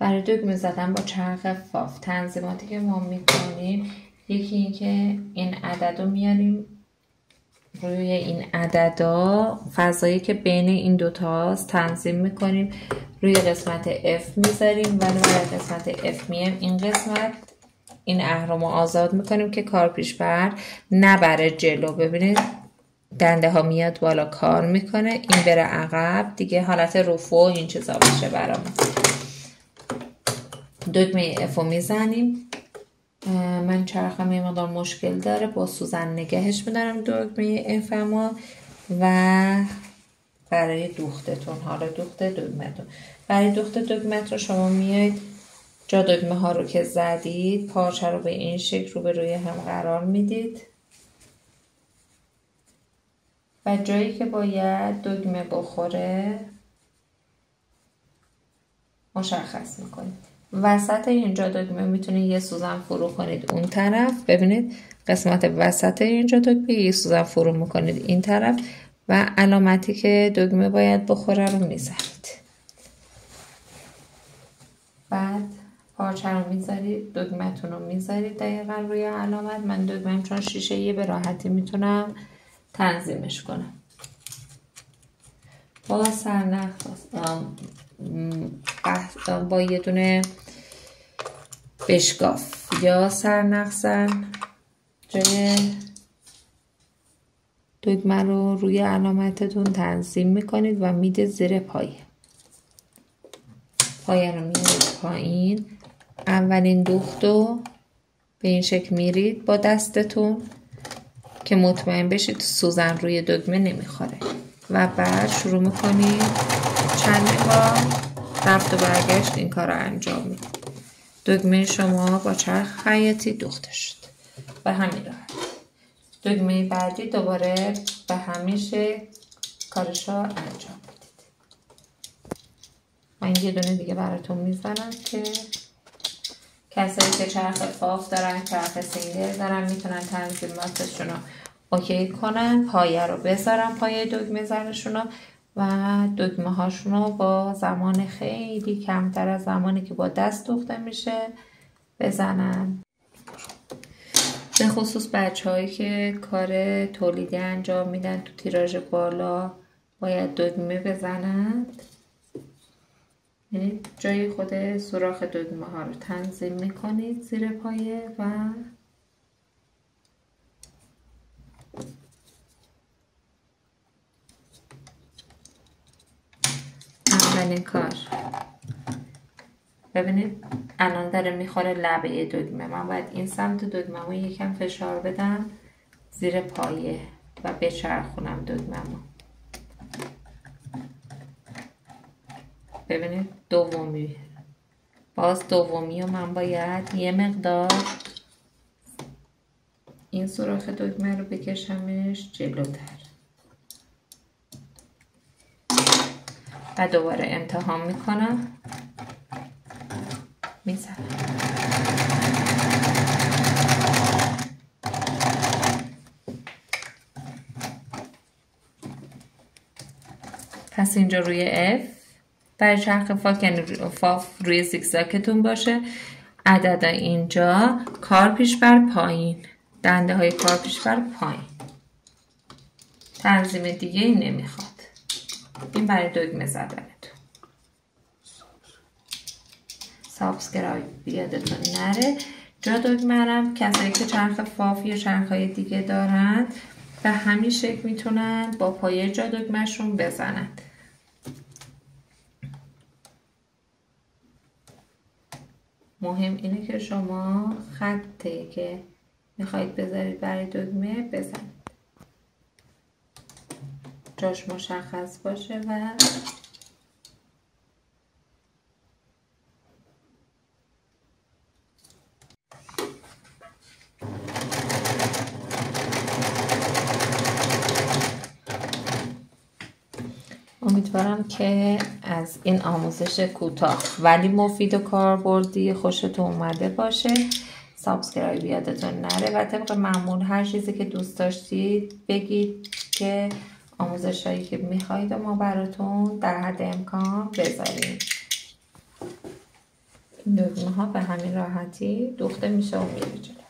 برای دکمه زدن با چرخ فاف تنظیماتی که ما میکنیم، یکی این که این عدد رو میاریم روی این عددا، فضایی که بین این دوتاست تنظیم میکنیم، روی قسمت F میذاریم و برای قسمت F میایم این قسمت این اهرم رو آزاد میکنیم که کار پیش بر نبره جلو. ببینید دنده ها میاد بالا کار میکنه، این بره عقب دیگه، حالت رفو این چیزا بشه برامون. دکمه F رو میزنیم. من چرخم یه مقدار مشکل داره، با سوزن نگهش میدارم دکمه F ما. و برای دوختتون، حالا دوخت دکمتون، برای دوخت دکمت شما میاید جا دکمه ها رو که زدید پارچه رو به این شکل رو به روی هم قرار میدید و جایی که باید دکمه بخوره مشخص میکنید. وسط اینجا دکمه میتونید یه سوزن فرو کنید اون طرف. ببینید قسمت وسط اینجا دکمه یه سوزن فرو میکنید این طرف و علامتی که دکمه باید بخوره رو میذارید. بعد پارچه رو میذارید، دکمتون رو میذارید دقیقا روی علامت. من دکمم چون شیشه یه به راحتی میتونم تنظیمش کنم. با سرنخ با یه دونه بشکاف یا سرنخزن جای دکمه رو روی علامتتون تنظیم میکنید و میده زیر پایه. پایه رو میارید پایین. اولین دوخت رو به این شکل میرید با دستتون که مطمئن بشید سوزن روی دکمه نمیخوره و بعد شروع میکنید چند بار رفت و برگشت این کار رو انجام میدید. دکمه شما با چرخ خیاطی دوخته شد و همین راحت. دکمه بعدی دوباره به همین شکل کارش رو انجام میدید. من یه دونه دیگه براتون میزنم که کسایی که چرخ فاف دارن، چرخ سینگل دارن، میتونن تنظیماتشون رو اوکی کنن. پایه رو بذارن پایه دکمه زنشون رو و دکمه هاشون رو با زمان خیلی کمتر از زمانی که با دست دوخته میشه بزنن. به خصوص بچه هایی که کار تولیدی انجام میدن تو تیراژ بالا باید دکمه بزنند. جای خود سوراخ دکمه ها رو تنظیم میکنید زیر پایه و اولین کار ببینید الان داره میخوره لبه دکمه. من باید این سمت دکمه رو یکم فشار بدم زیر پایه و بچرخونم دکمه رو. ببینید دومی، باز دومی و من باید یه مقدار این سوراخ دکمه رو بکشمش جلوتر و دوباره امتحان میکنم میزنم. پس اینجا روی F برای چرخ فاف یعنی فاف روی زیگزاگتون باشه. عدد اینجا کار پیش بر پایین، دنده های کار پیش بر پایین. تنظیم دیگه این نمیخواد. این برای دکمه زدنتون. سابسکرایب یادتون نره. جا دکمه کسایی که چرخ فاف یا چرخ های دیگه دارن به همین شکل میتونن با پایه جا دکمهشون بزنن. مهم اینه که شما خطی که میخواید بذارید برای دکمه بزنید، جاش مشخص باشه و امیدوارم که از این آموزش کوتاه ولی مفید و کاربردی خوشتون اومده باشه. سابسکرایب یادتون نره و طبق معمول هر چیزی که دوست داشتید بگید که آموزش هایی که میخواید و ما براتون در حد امکان بذاریم. این دگمه ها به همین راحتی دوخته میشه و میره جلو.